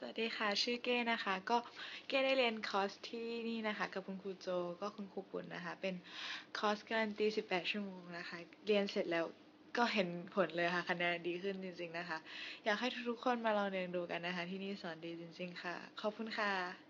วัสดีค่ะชื่อเก้นะคะก็เก้ได้เรียนคอร์สที่นี่นะคะกับคุณครูโจก็คุณครูปุ่นนะคะเป็นคอร์สการันตี18 ชั่วโมงนะคะเรียนเสร็จแล้วก็เห็นผลเลยค่ะคะแนนดีขึ้นจริงๆนะคะอยากให้ทุกๆคนมาลองเรียนดูกันนะคะที่นี่สอนดีจริงๆค่ะขอบคุณค่ะ